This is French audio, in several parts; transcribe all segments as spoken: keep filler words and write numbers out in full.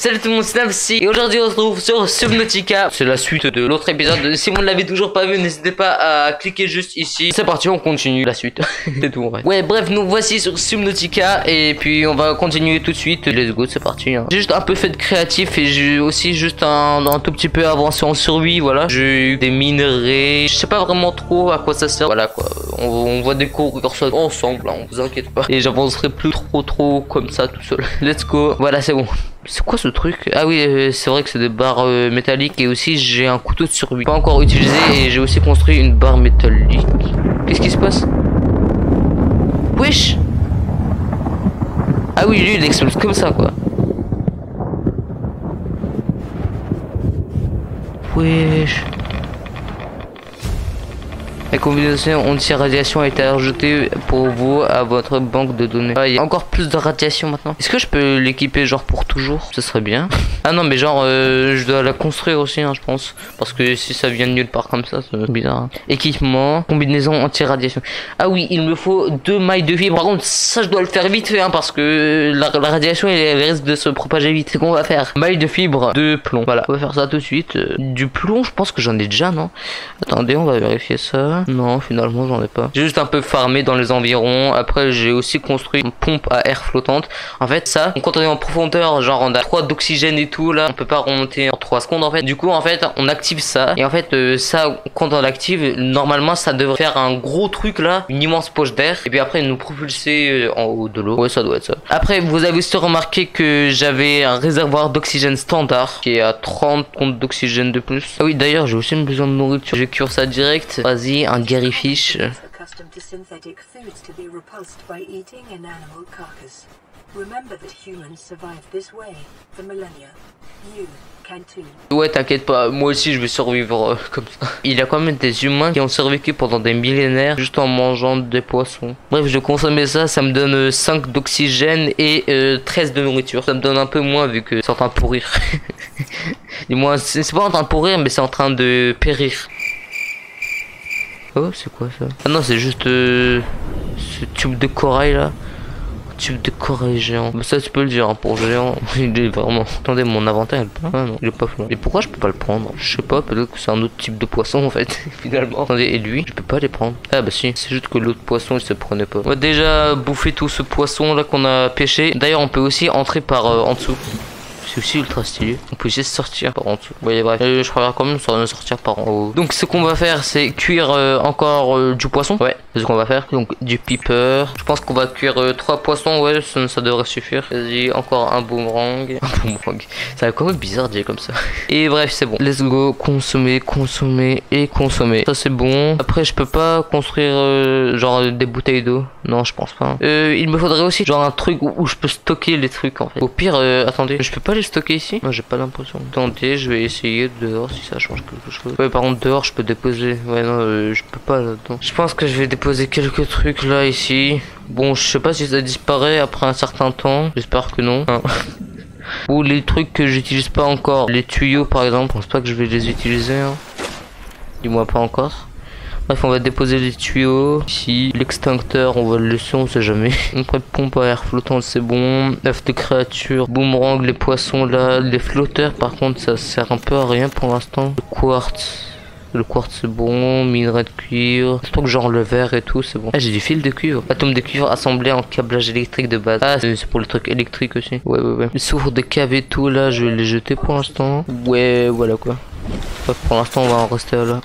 Salut tout le monde, c'est Napsy et aujourd'hui on se retrouve sur Subnautica. C'est la suite de l'autre épisode. Si vous ne l'avez toujours pas vu, n'hésitez pas à cliquer juste ici. C'est parti, on continue la suite. C'est tout en vrai. Ouais, bref, nous voici sur Subnautica et puis on va continuer tout de suite. Let's go, c'est parti. Hein. J'ai juste un peu fait de créatif et j'ai aussi juste un, un tout petit peu avancé en survie. Voilà, j'ai eu des minerais. Je sais pas vraiment trop à quoi ça sert. Voilà quoi, on, on va découvrir ça ensemble. Hein, on vous inquiète pas. Et j'avancerai plus trop trop comme ça tout seul. Let's go. Voilà, c'est bon. C'est quoi ce truc? Ah oui, euh, c'est vrai que c'est des barres euh, métalliques et aussi j'ai un couteau de survie. Pas encore utilisé et j'ai aussi construit une barre métallique. Qu'est-ce qui se passe? Wesh! Ah oui, lui il explose comme ça quoi. Wesh. La combinaison anti-radiation a été ajoutée pour vous à votre banque de données. Ah, il y a encore plus de radiation maintenant. Est-ce que je peux l'équiper genre pour toujours? Ce serait bien. Ah non mais genre euh, je dois la construire aussi hein, je pense. Parce que si ça vient de nulle part comme ça, c'est bizarre. Hein. Équipement, combinaison anti-radiation. Ah oui, il me faut deux mailles de fibre. Par contre ça je dois le faire vite fait hein, parce que la, la radiation elle, elle risque de se propager vite. C'est qu'on va faire. Maille de fibre de plomb. Voilà, on va faire ça tout de suite. Euh, du plomb je pense que j'en ai déjà non? Attendez, on va vérifier ça. Non, finalement, j'en ai pas. J'ai juste un peu farmé dans les environs. Après, j'ai aussi construit une pompe à air flottante. En fait, ça, quand on est en profondeur, genre on a trois d'oxygène et tout, là, on peut pas remonter en trois secondes, en fait. Du coup, en fait, on active ça. Et en fait, euh, ça, quand on l'active, normalement, ça devrait faire un gros truc, là, une immense poche d'air. Et puis après, nous propulser en haut de l'eau. Ouais, ça doit être ça. Après, vous avez aussi remarqué que j'avais un réservoir d'oxygène standard qui est à trente comptes d'oxygène de plus. Ah oui, d'ailleurs, j'ai aussi besoin de nourriture. Je vais cuire ça direct. Vas-y. Un Garyfish. Ouais, t'inquiète pas, moi aussi je vais survivre euh, comme ça. Il y a quand même des humains qui ont survécu pendant des millénaires juste en mangeant des poissons. Bref, je consommais ça, ça me donne euh, cinq d'oxygène et euh, treize de nourriture. Ça me donne un peu moins vu que c'est en train de pourrir. Dis-moi, c'est pas en train de pourrir, mais c'est en train de périr. Oh, c'est quoi ça? Ah non, c'est juste euh, ce tube de corail là. Tube de corail géant. Bah, ça, tu peux le dire hein, pour géant. Il est vraiment. Attendez, mon inventaire, il ah, non, il est pas flou. Et pourquoi je peux pas le prendre? Je sais pas, peut-être que c'est un autre type de poisson en fait. Finalement. Attendez, et lui, je peux pas les prendre. Ah bah si, c'est juste que l'autre poisson il se prenait pas. On va déjà bouffer tout ce poisson là qu'on a pêché. D'ailleurs, on peut aussi entrer par euh, en dessous. C'est aussi ultra stylé. On peut aussi sortir par en dessous. Ouais, bref. Euh, je préfère quand même sortir par en haut. Donc, ce qu'on va faire, c'est cuire euh, encore euh, du poisson. Ouais, c'est ce qu'on va faire. Donc, du piper. Je pense qu'on va cuire euh, trois poissons. Ouais, ça, ça devrait suffire. Vas-y, encore un boomerang. Un boomerang. Ça va quand même bizarre de dire comme ça. Et bref, c'est bon. Let's go. Consommer, consommer et consommer. Ça, c'est bon. Après, je peux pas construire euh, genre des bouteilles d'eau. Non, je pense pas. Euh, il me faudrait aussi genre un truc où, où je peux stocker les trucs en fait. Au pire, euh, attendez, je peux pas les stocker ici? Moi j'ai pas l'impression. Attendez, je vais essayer dehors si ça change quelque chose. Ouais, par contre dehors je peux déposer. Ouais non, euh, je peux pas là-dedans. Je pense que je vais déposer quelques trucs là ici. Bon, je sais pas si ça disparaît après un certain temps. J'espère que non. Hein. Ou les trucs que j'utilise pas encore. Les tuyaux par exemple, je pense pas que je vais les utiliser. Hein. Dis-moi pas encore. Bref, on va déposer les tuyaux. Ici, l'extincteur, on va le laisser, on sait jamais. Après, pompe à air flottante, c'est bon. œuf de créature, boomerang, les poissons là. Les flotteurs, par contre, ça sert un peu à rien pour l'instant. Le quartz. Le quartz, c'est bon. Minerai de cuivre. C'est que genre le verre et tout, c'est bon. Ah, j'ai du fil de cuivre. Atome de cuivre assemblé en câblage électrique de base. Ah, c'est pour le truc électrique aussi. Ouais, ouais, ouais. Les sources de cave et tout, là, je vais les jeter pour l'instant. Ouais, voilà quoi. Bref, pour l'instant, on va en rester là.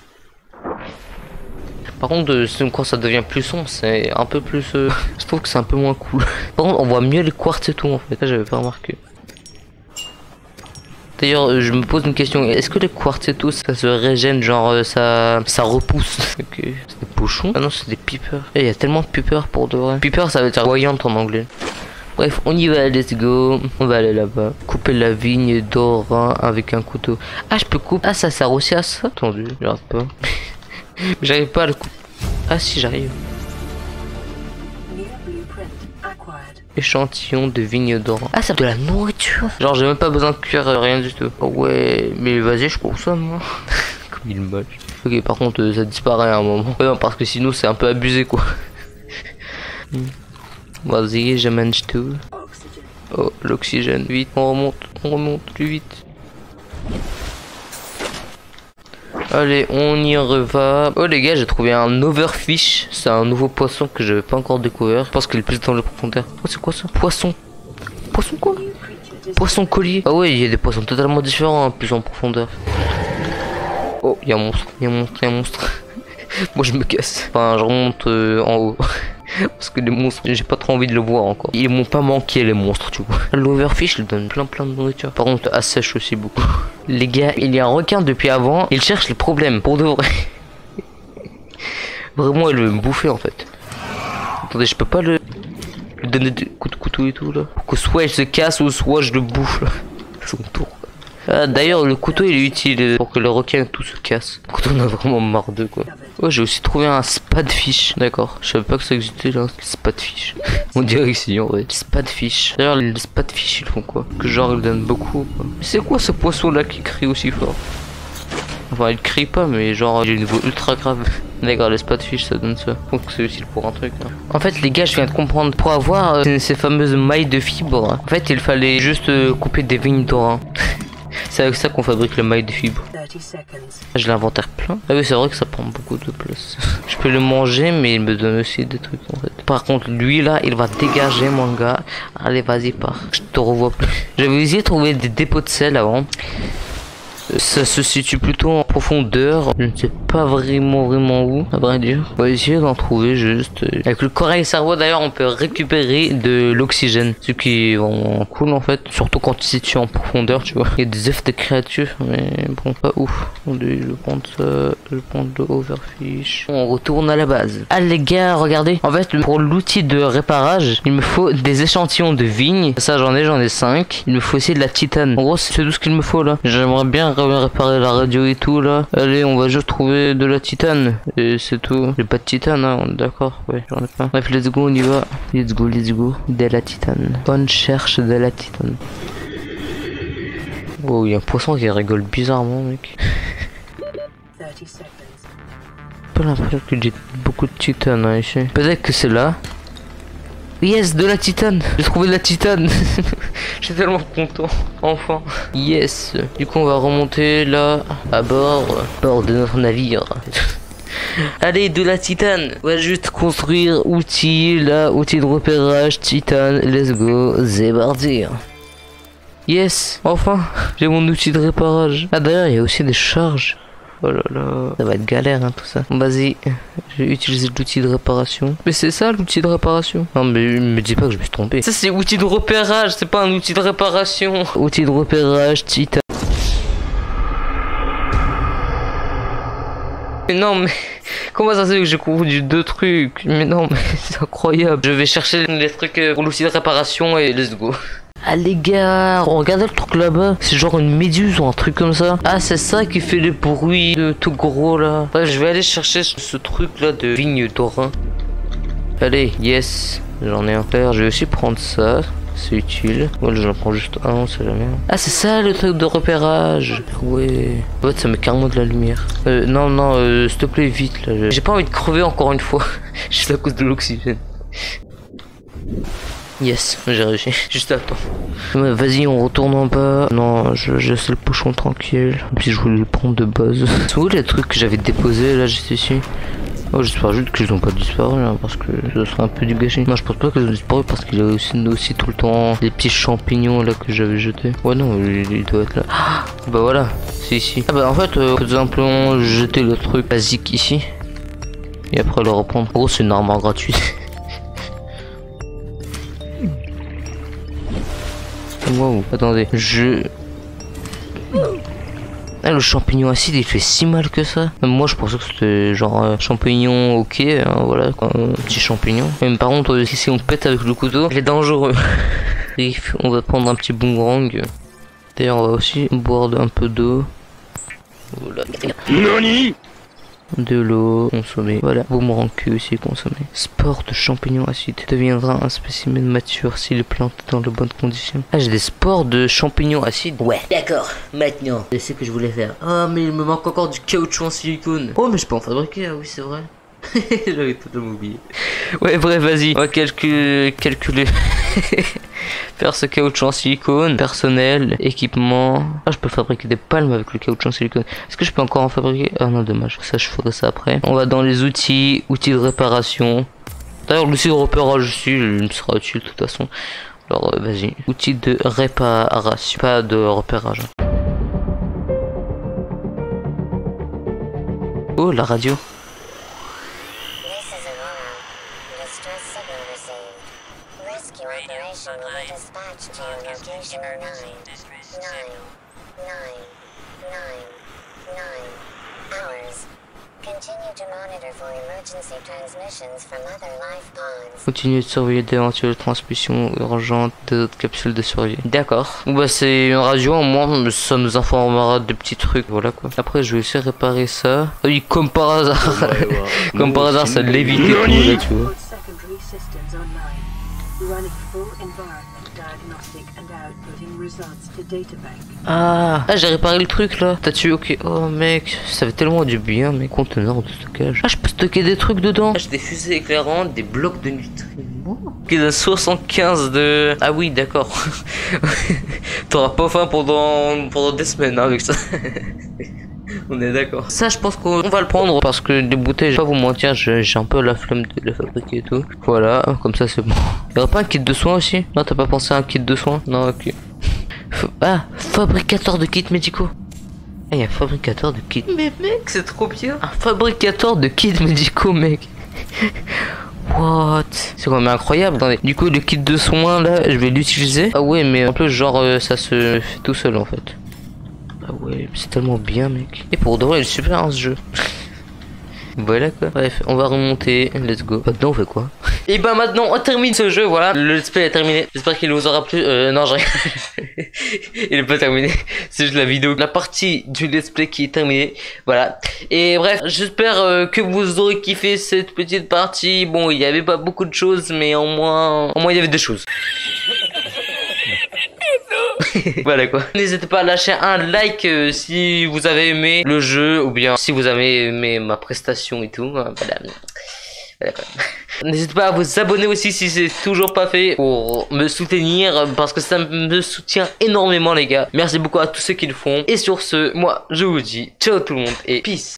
Par contre, quand ça devient plus sombre, c'est un peu plus... Euh... je trouve que c'est un peu moins cool. Par contre, on voit mieux les quartz et tout en fait. Ça, j'avais pas remarqué. D'ailleurs, je me pose une question. Est-ce que les quartz et tout, ça se régène, genre ça, ça repousse? Ok. C'est des pochons? Ah non, c'est des peepers. Il y a tellement de peepers pour de vrai. Peeper, ça veut dire voyante en anglais. Bref, on y va, let's go. On va aller là-bas. Couper la vigne d'or avec un couteau. Ah, je peux couper. Ah, ça sert aussi à ça? Attendu, j'arrive pas. J'arrive pas à le couper. Ah si, j'arrive. Échantillon de vigne d'or. Ah, c'est de la nourriture. Genre, j'ai même pas besoin de cuire euh, rien du tout. Oh, ouais, mais vas-y, je consomme moi. Comme il est moche. Ok, par contre, euh, ça disparaît à un moment. Ouais, non, parce que sinon, c'est un peu abusé quoi. Vas-y, je mange tout. Oh, l'oxygène, vite, on remonte. On remonte plus vite. Allez, on y reva. Oh les gars, j'ai trouvé un overfish. C'est un nouveau poisson que j'avais pas encore découvert. Je pense qu'il est plus dans le profondeur. Oh, c'est quoi ça? Poisson. Poisson quoi? Poisson collier. Ah ouais, il y a des poissons totalement différents, hein, plus en profondeur. Oh, il y a un monstre, il y a un monstre, il y a un monstre. Moi je me casse. Enfin, je remonte euh, en haut. Parce que les monstres, j'ai pas trop envie de le voir encore. Ils m'ont pas manqué les monstres, tu vois. L'overfish, il donne plein plein de nourriture. Par contre, assèche aussi beaucoup. Les gars, il y a un requin depuis avant. Il cherche les problèmes, pour de vrai. Vraiment, il veut me bouffer en fait. Attendez, je peux pas le, lui donner des coups de couteau et tout là. Pour que soit il se casse ou soit je le bouffe là. Son tour. Ah, d'ailleurs, le couteau il est utile pour que le requin tout se casse. Quand on a vraiment marre d'eux quoi. Oh, j'ai aussi trouvé un spadfish. D'accord, je savais pas que ça existait là, spadfish. On dirait que si en vrai. Spadfish. D'ailleurs, les spadfish ils font quoi? Que genre ils donnent beaucoup quoi. C'est quoi ce poisson là qui crie aussi fort? Enfin, il crie pas, mais genre il est niveau ultra grave. D'accord, les spadfish ça donne ça. Donc c'est utile pour un truc. Hein. En fait, les gars, je viens de comprendre. Pour avoir euh, ces fameuses mailles de fibres, en fait, il fallait juste euh, couper des vignes d'orin. C'est avec ça qu'on fabrique le maille de fibres. J'ai l'inventaire plein. Ah oui, c'est vrai que ça prend beaucoup de place. Je peux le manger, mais il me donne aussi des trucs en fait. Par contre, lui là, il va dégager mon gars. Allez, vas-y, pars. Je te revois plus. J'avais essayé de trouver des dépôts de sel avant. Ça se situe plutôt en profondeur. Je ne sais pas vraiment vraiment où, à vrai dire. On va essayer d'en trouver juste. Avec le corail cerveau d'ailleurs, on peut récupérer de l'oxygène. Ce qui est vraiment cool en fait. Surtout quand tu situes en profondeur, tu vois. Il y a des œufs de créatures, mais bon, pas ouf. Je vais prendre ça. Je vais prendre le overfish. On retourne à la base. Ah les gars, regardez. En fait, pour l'outil de réparage, il me faut des échantillons de vigne. Ça j'en ai, j'en ai cinq. Il me faut aussi de la titane. En gros, c'est tout ce qu'il me faut là. J'aimerais bien réparer la radio et tout là. Allez, on va juste trouver de la titane et c'est tout. J'ai pas de titane, hein, on est d'accord. Ouais, j'en ai pas. Bref, let's go, on y va. Let's go, let's go. De la titane. On cherche de la titane. Oh, il y a un poisson qui rigole bizarrement, mec. Pas l'impression que j'ai beaucoup de titane hein, ici. Peut-être que c'est là. Yes, de la titane. J'ai trouvé de la titane. Je suis tellement content. Enfin. Yes. Du coup, on va remonter là, à bord, à bord de notre navire. Allez, de la titane. On va juste construire outil, là, outil de repérage, titane. Let's go, c'est parti. Yes, enfin, j'ai mon outil de réparage. Ah, d'ailleurs, il y a aussi des charges. Oh là là, ça va être galère hein, tout ça. Vas-y, j'ai utilisé l'outil de réparation. Mais c'est ça l'outil de réparation? Non mais me dis pas que je me suis trompé. Ça c'est outil de repérage, c'est pas un outil de réparation. Outil de repérage, titane. Mais non mais comment ça se fait que j'ai confondu deux trucs? Mais non mais c'est incroyable. Je vais chercher les trucs pour l'outil de réparation et let's go. Ah les gars, regardez le truc là-bas, c'est genre une méduse ou un truc comme ça. Ah c'est ça qui fait les bruits de tout gros là. Ouais, je vais aller chercher ce truc là de vigne d'orin. Allez, yes, j'en ai un faire. Je vais aussi prendre ça, c'est utile. Voilà, j'en prends juste un, c'est jamais. Ah c'est ça le truc de repérage. Ouais. En fait ça met carrément de la lumière. Euh, non non, euh, s'il te plaît vite là. J'ai pas envie de crever encore une fois. Juste à cause de l'oxygène. Yes, j'ai réussi. Juste à temps. Ouais, vas-y, on retourne en bas. Non, je, je laisse le pochon tranquille. Même si je voulais le prendre de base. C'est où les trucs que j'avais déposés là, juste ici? Oh, j'espère juste qu'ils ont pas disparu hein, parce que ça serait un peu du gâchis. Non, je pense pas qu'ils ont disparu parce qu'il y a aussi, aussi tout le temps des petits champignons là que j'avais jetés. Ouais, non, il, il doit être là. Ah, bah voilà, c'est ici. Ah, bah en fait, euh, tout simplement jeter le truc basique ici et après le reprendre. En gros, c'est une armoire gratuite. Wow, attendez, je... Ah, le champignon acide il fait si mal que ça. Même moi je pensais que c'était genre euh, champignon ok, hein, voilà quoi, un petit champignon. Même par contre euh, si on pète avec le couteau, il est dangereux. Bref, on va prendre un petit boomerang. D'ailleurs on va aussi boire un peu d'eau. Voilà. Nani? De l'eau consommée. Voilà, boomerang Q aussi consommé. Spore de champignons acides deviendra un spécimen mature s'il est planté dans de bonnes conditions. Ah, j'ai des spores de champignons acides. Ouais, d'accord. Maintenant, c'est ce que je voulais faire. Ah, mais il me manque encore du caoutchouc en silicone. Oh, mais je peux en fabriquer. Ah oui, c'est vrai. J'avais totalement oublié. Ouais, bref, vas-y. On va calculer, calculer. Faire ce caoutchouc en silicone. Personnel, équipement. Ah, je peux fabriquer des palmes avec le caoutchouc en silicone. Est-ce que je peux encore en fabriquer? Ah non, dommage. Ça, je ferai ça après. On va dans les outils, outils de réparation. D'ailleurs, l'outil de repérage aussi, il me sera utile de toute façon. Alors, euh, vas-y. Outils de réparation, pas de repérage. Oh, la radio. Continuez de surveiller d'éventuelles transmissions urgentes d'autres capsules de survie. D'accord. Bah c'est une radio, au moins ça nous informera des petits trucs. Voilà quoi. Après je vais aussi réparer ça. Ah oui, comme par hasard. Ouais, ouais. Comme par hasard ça l'évite et tout là, tu vois. Ah, ah j'ai réparé le truc là. T'as tué, ok. Oh mec, ça fait tellement du bien, mes conteneurs de stockage. Ah, je peux stocker des trucs dedans. Ah, j'ai des fusées éclairantes, des blocs de nutriments. Ok, de soixante-quinze de. Ah oui, d'accord. T'auras pas faim pendant pendant des semaines hein, avec ça. On est d'accord. Ça, je pense qu'on va le prendre parce que des bouteilles, je vais pas vous mentir, j'ai un peu la flemme de les fabriquer et tout. Voilà, comme ça c'est bon. Il y aura pas un kit de soins aussi? Non, t'as pas pensé à un kit de soins? Non, ok. Ah, fabricateur de kits médicaux. Ah, il y a un fabricateur de kits. Mais mec, c'est trop bien. Un fabricateur de kits médicaux, mec. What? C'est quand même incroyable. Attendez. Du coup, le kit de soins là, je vais l'utiliser. Ah ouais, mais en plus, genre, euh, ça se fait tout seul en fait. Ah ouais, c'est tellement bien, mec. Et pour de vrai, il est super hein, ce jeu. Voilà quoi. Bref, on va remonter. Let's go. Maintenant, on fait quoi? Et bah maintenant, on termine ce jeu. Voilà, le let's play est terminé. J'espère qu'il vous aura plu. Euh, non, j'ai il est pas terminé. C'est juste la vidéo, la partie du let's play qui est terminée. Voilà. Et bref, j'espère euh, que vous aurez kiffé cette petite partie. Bon, il y avait pas beaucoup de choses, mais au moins, au moins il y avait des choses. Voilà quoi. N'hésitez pas à lâcher un like euh, si vous avez aimé le jeu ou bien si vous avez aimé ma prestation et tout. Voilà. Voilà quoi. N'hésitez pas à vous abonner aussi si c'est toujours pas fait pour me soutenir parce que ça me soutient énormément les gars. Merci beaucoup à tous ceux qui le font. Et sur ce, moi je vous dis ciao tout le monde et peace.